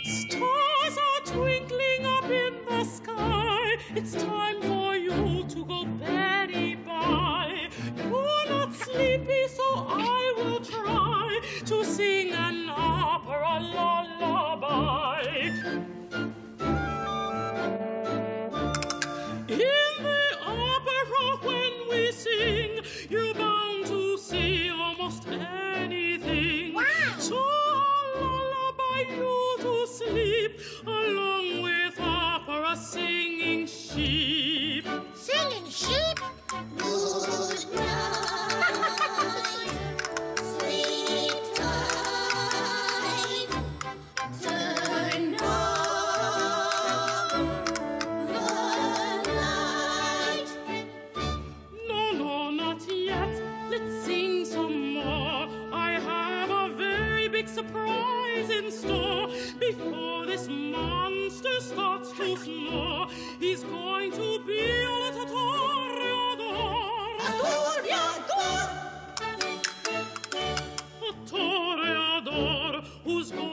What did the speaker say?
Stars are twinkling up in the sky. It's time for you to go Betty bye. You're not sleepy, so I will try to sing an opera lullaby. In the opera, when we sing, you're bound to see almost anything. Wow. So I'll lullaby you to sleep, along with opera singing sheep. Singing sheep? Good night. Sleep tight. Turn off the light. No, not yet. Let's sing some more. I have a very big surprise in store. Before this monster starts to snore, he's going to build a toreador. A toreador who's going